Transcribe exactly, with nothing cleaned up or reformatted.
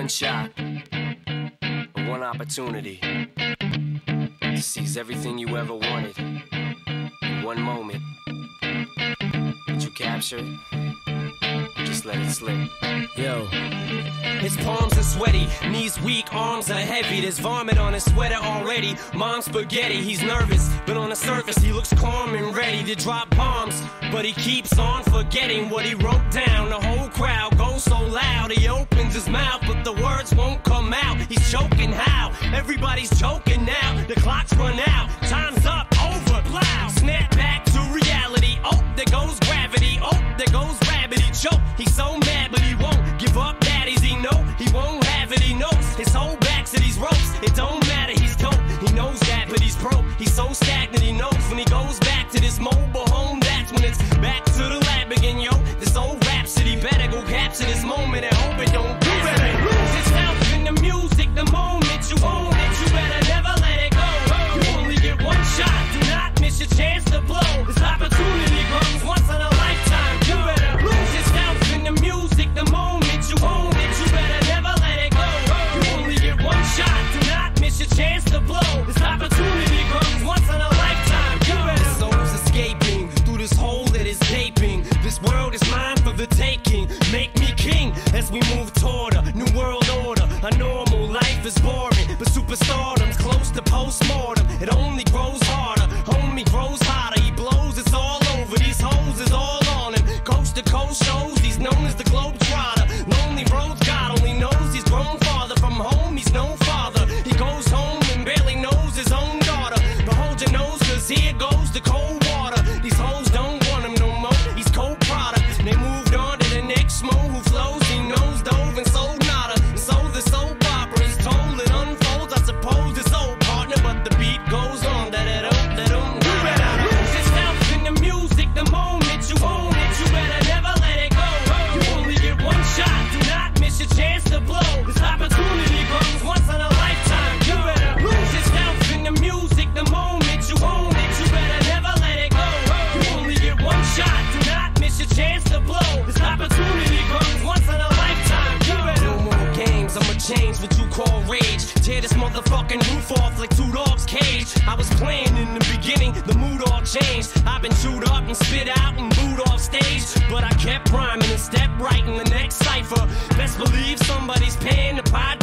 one shot, one opportunity to seize everything you ever wanted in one moment. Did you capture it? Just let it slip. Yo. His palms are sweaty, knees weak, arms are heavy. There's vomit on his sweater already. Mom's spaghetti, he's nervous, but on the surface he looks calm and ready to drop bombs. But he keeps on forgetting what he wrote down. The whole crowd goes so loud, he opens his mouth, but the words won't come out. He's choking how? Everybody's choking now. The clock's run out, time's up, over, blaow. Snap back to reality, oh, there goes gravity. Oh, there goes rabbit, he choke. He's so mad, but he won't give up. Daddies, he know he won't have it, he knows his whole back to these ropes. It don't matter, he's dope, he knows that, but he's broke. He's so stagnant, he knows when he goes back to this mobile home, that's when it's back to the lab again, yo. This old rhapsody better go capture this moment and hope it don't do better. Lose itself in the music, the moment you own it, you better never let it go. You only get one shot, do not miss your chance to blow. This opportunity comes once in a lifetime. You better lose yourself in the music, the moment you own it, you better never let it go. You only get one shot, do not miss your chance to blow. This opportunity comes once in a lifetime. You better. This soul's escaping through this hole that is gaping. This world is mine for the taking. Make me king as we move toward a new world order. A normal life is boring, but superstardom's close to postmortem. It only grows harder, homie grows hotter. He blows, it's all over. These hoes is all on him. Coast to coast shows, he's known as the Globetrotter. Lonely roads, God only knows he's grown farther from home. He's no father. He goes home and barely knows his own daughter. But hold your nose, cause here goes the cold water. These hoes don't want him no more. He's cold product. They moved on to the next mo who flows. He knows dove and sold nada. And so the soap opera is told. It unfolds. I suppose it's old partner, but the beat goes on. Da da da da da. You better lose yourself in the music, the moment you own it. You better never let it go. You only get one shot. Do not miss your chance to blow. This opportunity comes once in a lifetime. You better lose yourself in the music, the moment you own it. You better never let it go. You only get one shot. Do not miss your chance to blow. This opportunity comes once in a lifetime. You better. No more games, I'ma change what you call rage. Tear this motherfucking roof off like two dogs' cage. I was playing in the beginning, the mood all changed. I've been chewed up and spit out and booed off stage, but I kept rhyming and stepped right in the next cipher. Best believe somebody's paying the pot